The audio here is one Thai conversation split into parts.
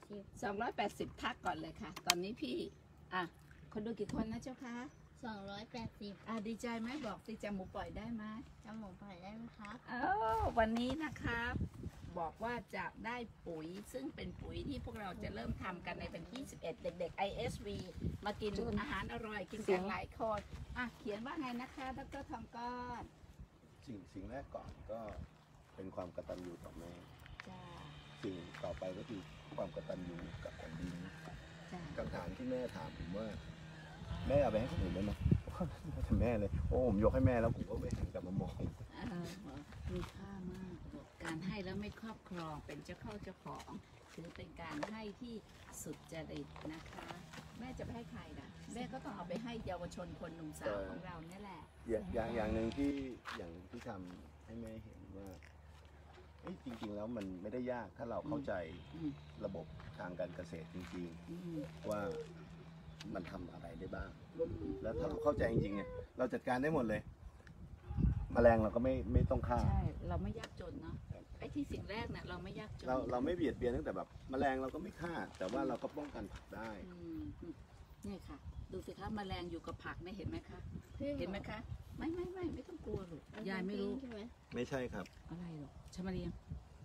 280พักก่อนเลยค่ะตอนนี้พี่คนดูกี่คนนะเจ้าคะ 280 ดีใจไหมบอกสิจำหมูปล่อยได้ไหมจำหมูปล่อยได้ไหมครับวันนี้นะครับบอกว่าจะได้ปุ๋ยซึ่งเป็นปุ๋ยที่พวกเราจะเริ่มทำกันในวันที่11เด็กๆ ISV มากินอาหารอร่อยกินกันหลายคนเขียนว่าไงนะคะดร.ทองก้อนสิ่งแรกก่อนก็เป็นความกตัญญูต่อแม่สิ่งต่อไปก็คือความกตัญญูกับแผ่นดินคำถามที่แม่ถามผมว่าแม่เอาไปให้คนอื่นได้ไหมแต่แม่เลยโอ้ผมยกให้แม่แล้วผมก็ไม่หันกลับมามองมีค่ามากการให้แล้วไม่ครอบครองเป็นเจ้าของถือเป็นการให้ที่สุดจริตนะคะแม่จะไปให้ใครนะแม่ก็ต้องเอาไปให้เยาวชนคนหนุ่มสาวของเราเนี่ยแหละอย่างหนึ่งที่ทำให้แม่เห็นว่าจริงๆแล้วมันไม่ได้ยากถ้าเราเข้าใจระบบทางการเกษตรจริงๆว่ามันทำอะไรได้บ้างแล้วถ้าเราเข้าใจจริงๆเนี่ยเราจัดการได้หมดเลยแมลงเราก็ไม่ต้องฆ่าใช่เราไม่ยากจนเนาะไอ้ที่สิ่งแรกเนี่ยเราไม่ยากจนเราไม่เบียดเบียนตั้งแต่แบบแมลงเราก็ไม่ฆ่าแต่ว่าเราก็ป้องกันผักได้เนี่ยค่ะดูสิคะแมลงอยู่กับผักเนี่ยเห็นไหมคะเห็นไหมคะไม่ต้องกลัวหรอกยายไม่รู้ไม่ใช่ครับอะไรหรอกชมาเรียง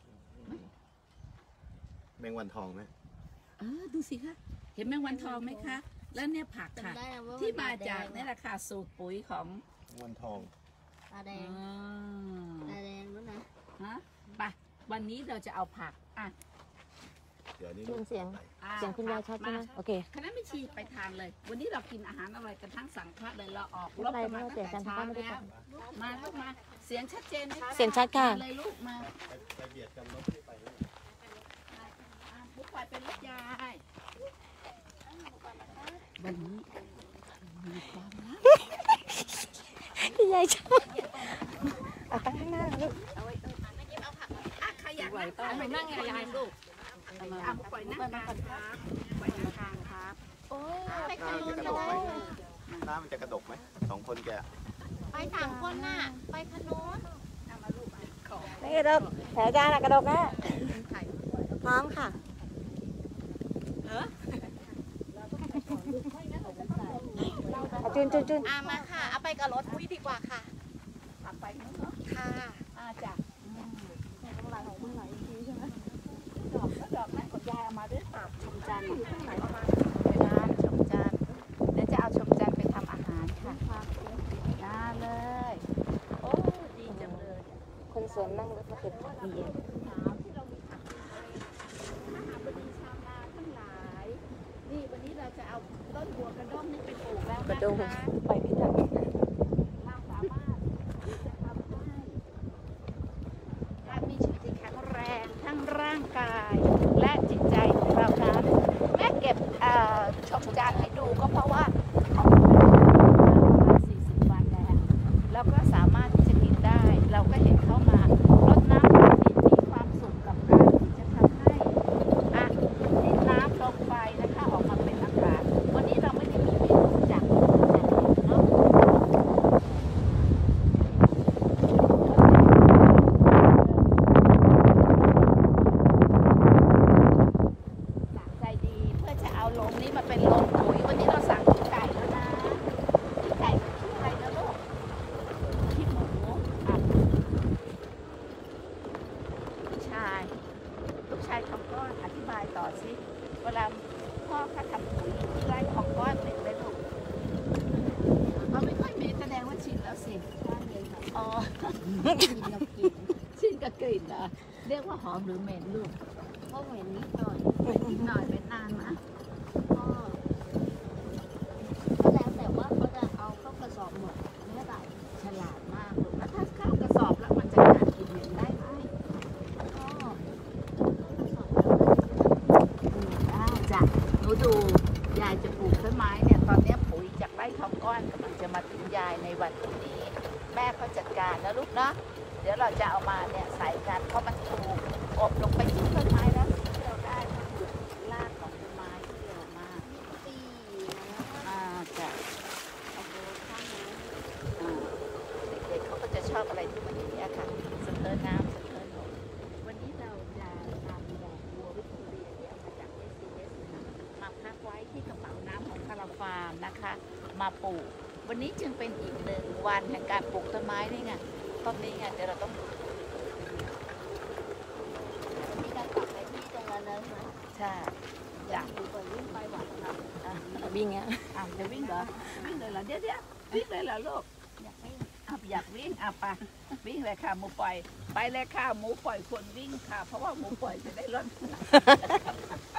แมงวันทองไหมดูสิคะเห็นแมงวันทองไหมคะแล้วเนี่ยผักค่ะที่มาจากนี่แหละค่ะสูตรปุ๋ยของวันทองตาแดงนู้นนะไปวันนี้เราจะเอาผักเดี๋ยวนี้เสียงคุณยายชัดใช่ไหมโอเคคณะไม่ชีไปทานเลยวันนี้เรากินอาหารอะไรกันทั้งสังฆะเลยเราออกรบกันมาตั้งแต่เช้าแล้วมาลูกมาเสียงชัดเจนไหมเสียงชัดค่ะเลยลูกมาไปเบียดกันรถไปบุกไปเป็นรถยายวันนี้มีความรักพี่ยายชอบเอาไปข้างหน้าลูกเอาไว้เอาผักใครอยากนั่งไงยายลูกปล่อยนั่งกลางครับปล่อยนั่งกลางครับโอ้ยไปขนุนก็ได้น้ำมันจะกระดกไหม2 คนแกไป3 คนน่ะไปขนุนไม่กระดกแผลการกระดกนะพร้อมค่ะจุนมาค่ะเอาไปกับรถคุยดีกว่าค่ะไปมั้งเนาะค่ะจ้ะหลายของมึงหลายทีใช่ไหมดอกนั่นของยายเอามาด้วยชมจันทร์อยู่ข้างไหนเอามาชมจันทร์เดี๋ยวจะเอาชมจันทร์ไปทำอาหารค่ะน่าเลยโอ้ดีจังเลยคนสวนนั่งรถมาเก็บผักเย็นนี่วันนี้เราจะเอาต้นบัวกระด้งนี่ไปปลูกแล้วกระด้งไปไม่ทันเราสามารถที่จะทำให้การมีชีวิตที่แข็งแรงทั้งร่างกายและจิตใจของเรานั้นแม่เก็บชมจันทร์ให้ดูก็เพราะว่าของ40 วันแล้วก็สามารถที่จะกินได้เราก็เห็นเขามารดน้ำมีความสุขกับการที่จะทำให้ดินน้ำลงไปนะคะออกมาเป็นอากาศวันนี้เราไม่ได้มีเมนูจากเนาะใจดีเพื่อจะเอาลงนี้มาเป็นโรงปุ๋ยวันนี้เราสั่งไก่แล้วนะไก่ชื่ออะไรนะลูกที่หมูลูกชายของก้อนอธิบายต่อสิเวลาพ่อเขาทำปุ๋ยที่ไร่ของก้อนเหม็นเลยลูกเราไม่ค่อยเหม็นแสดงว่าชินแล้วสิอ๋อชินกับกลิ่นเหรอเรียกว่าหอมหรือเหม็นลูกก็เหม็นนิดหน่อยนิดหน่อยเป็นนานนะก็แล้วแต่ว่าเขาจะเอาเข้ากระสอบหมดเมื่อไหร่ฉลาดมากลูกแล้วถ้าเข้ากระสอบแล้วมันจะการกินเหม็นได้ไหมจ้ะหนูดูยายจะปลูกต้นไม้เนี่ยตอนนี้ปุ๋ยจากไร่ทองก้อนกำลังจะมาถึงยายในวันพรุ่งนี้แม่เขาจัดการนะลูกนะเดี๋ยวเราจะเอามาเนี่ยใส่กันเพราะมันถูกอบลงไปที่ต้นไม้แล้วที่เราได้รากของต้นไม้ที่เร็วมากจ้ะเด็กๆเขาก็จะชอบอะไรที่มันอย่างนี้ค่ะสเตอร์น้ำสเตอร์นมวันนี้เราจะทำดอกบัววิกตอเรียที่เอามาจากเอสนะคะ มาปลูกวันนี้จึงเป็นอีกหนึ่งวันแห่งการปลูกต้นไม้นี่ไงต้นนี้ไงเดี๋ยวเราต้องมีการปรับไปที่ตรงนั้นแล้วใช่ไหมใช่จ้ะดูไปวิ่งไปหวัดตรงนั้นวิ่งเงี้ยจะวิ่งเหรอวิ่งเลยเหรอเดี๋ยววิ่งเลยเหรอลูกอยากให้อยากวิ่งไปวิ่งเลยค่ะหมูปล่อยไปเลยค่ะหมูปล่อยควรวิ่งค่ะ เพราะว่าหมูปล่อยจะได้ลดน้ำหนัก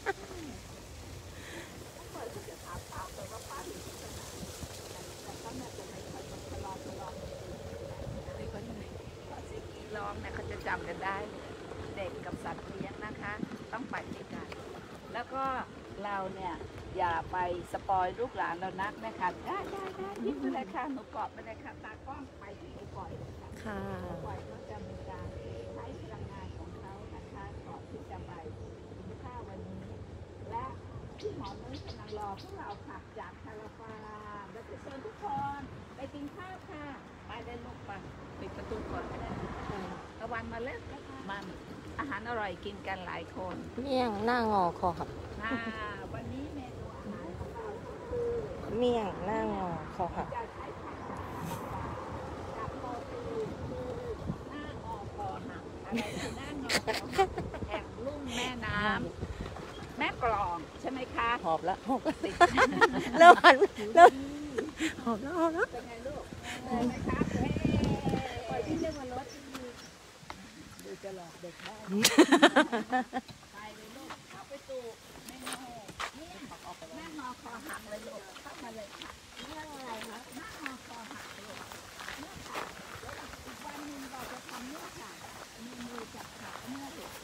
ร้องเนี่ยเขาจะจำกันได้เด็กกับสัตว์เลี้ยงนะคะ ต้องไปด้วยกันแล้วก็เราเนี่ยอย่าไปสปอยลูกหลานเรานักนะคะได้ยิ้มไปเลยค่ะหนูเกาะไปเลยค่ะตากล้องไปที่หนูปล่อยเลยค่ะค่ะหนูปล่อยก็จะมีการใช้พลังงานของเขานะคะก่อนที่จะไปกินข้าววันนี้ และที่หมอนุ้ยกำลังรอพวกเราขับจากคาราฟาเราจะเชิญทุกคนไปกินข้าวค่ะไปได้ลูกไปปิดประตูก่อนก็ได้ตะวันมาเล็กมันอาหารอร่อยกินกันหลายคนเมี่ยงหน้างอคอหักวันนี้เมนูอาหารของเราก็คือเมี่ยงหน้างอคอหักจะใช้ผักจากโปรตีนคือหน้างอคอหักอะไรคือหน้างอคอหักแห่งลุ่มแม่น้ำแม่กลองใช่ไหมคะหอบแล้วหอบแล้วติดเริ่มหันเริ่มหอบแล้วเป็นไงลูกได้ไหมครับเฮ้ปล่อยที่เรียกว่ารถดูจะหลอกเด็กได้ไปเลยลูกเอาไปตูแม่งอแม่งอคอหักเลยลูกเข้ามาเลยค่ะเรื่องอะไรคะแม่งอคอหักเลยเนี่ยค่ะแล้วอีกวันหนึ่งเราจะทำเนี่ยค่ะเมนูจับผักเนี่ยเด็ก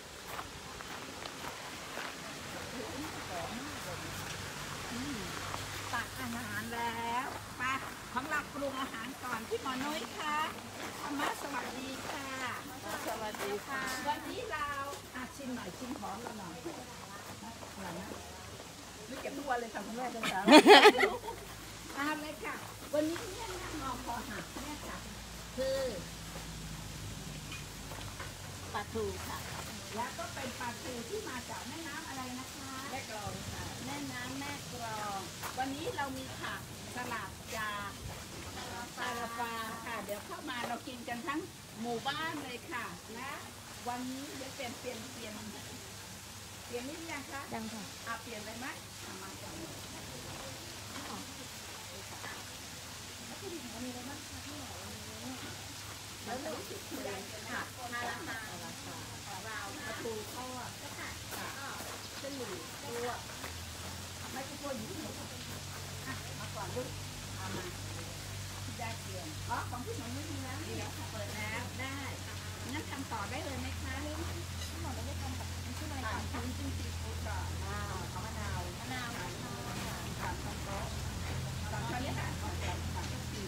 ตักอาหารแล้วไปของเราปรุงอาหารก่อนที่หมอน้อยค่ะธรรมะสวัสดีค่ะสวัสดีค่ะวันนี้เราชิมหน่อยชิมของเราหน่อยอร่อยนะไม่เก็บทุกวันเลยค่ะคุณแม่จังสาวเลยค่ะวันนี้เนี่ยนั่งงอคอหักเนี่ยค่ะคือปลาทูค่ะแล้วก็เป็นปลาทูที่มาจากแม่น้ำอะไรนะคะแม่กลองค่ะแม่น้ำแม่กลองวันนี้เรามีผักสลัดจากซาลาปาค่ะ เดี๋ยวเข้ามาเรากินกันทั้งหมู่บ้านเลยค่ะและวันนี้เดี๋ยวเปลี่ยนนิดหรือยังคะยังค่ะเปลี่ยนเลยไหมมาก่อนแล้วรู้สึกคุณยายค่ะทาราคาเราประตูทอดก็ค่ะเส้นหมี่ตัวไม่ก็ตัวอยู่มาก่อนลูกเอามาได้เปลี่ยนของพี่หนูไม่มีแล้วเดี๋ยวเปิดแล้วได้งั้นทำต่อได้เลยไหมคะพี่หนูไม่ทำแบบนี้ใช่ไหมคะทำจิ้มซีฟู้ดก่อนเอามะนาวค่ะทำโต๊ะตอนนี้ค่ะออกแบบค่ะ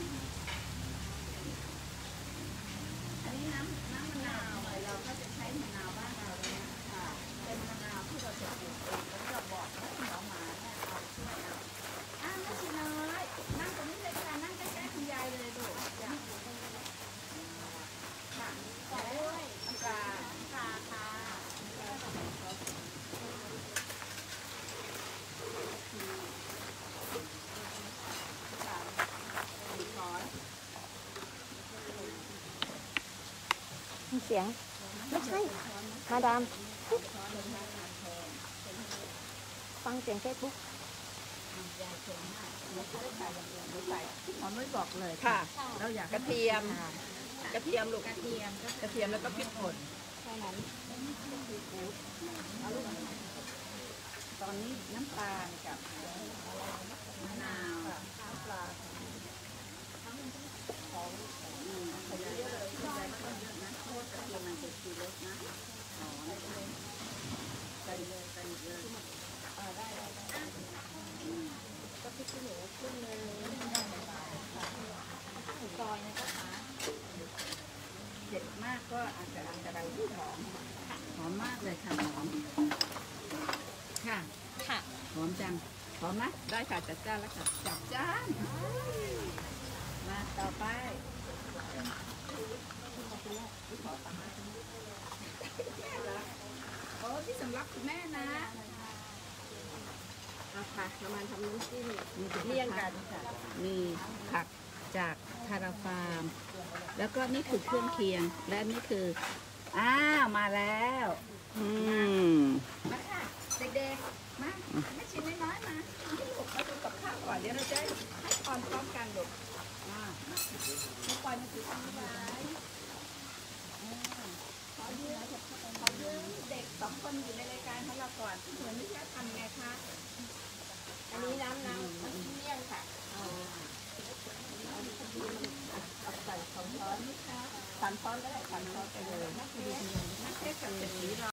อันนี้น้ำมะนาวเราก็จะใช้มะนาวบ้านเราเนี่ยค่ะเป็นมะนาวที่เราจะปลูกเองแล้วเราบอกว่าหมอหมาเนี่ยเอาช่วยเอาแม่ชีน้อยนั่งตรงนี้เลยค่ะนั่งใกล้ๆคุณยายเลยดูค่ะต่อด้วยน้ำปลาค่ะมีเสียง ไม่ใช่ มาดาม ฟังเสียงเฟซบุ๊กหมอนุ้ยบอกเลยค่ะเราอยากกระเทียมลูกกระเทียมแล้วก็พริกป่นตอนนี้น้ำตาลกับมะนาวปลาใส่เยอะเลยใส่เยอะนะโคตรกระเทียมมันจะสีเล็กนะใส่เยอะได้ก็พริกขี้หนูครึ่งนึงซอยนะคะเด็ดมากก็อาจจะได้หอมมากเลยค่ะหอมค่ะหอมจังหอมไหมได้ค่ะจัดจ้านแล้วค่ะจัดจ้านมาต่อไปโอ้ที่สำหรับคุณแม่นะค่ะเรามาทำน้ำจิ้มมีเป็นเลี่ยงกันค่ะมีผักจากคาราฟาร์ม แล้วก็นี่คือเครื่องเคียง และนี่คือ อ้าว มาแล้ว มาค่ะ เด็กๆ มาไม่ชิ้นน้อยๆมาให้ลูกมาดูกับข้าวก่อน เดี๋ยวเราจะให้พรพร้อมกันลูกมาไม่ปล่อยมาถือทำไว้ขอยืมเด็กสองคนอยู่ในรายการของเราก่อนเหมือนที่จะทำไงคะอันนี้น้ำจิ้มเลี่ยงค่ะเอาใส่2 ช้อนนี่คะ3 ช้อนก็ได้3 ช้อนไปเลยนักเทศกับเศรษฐีเรา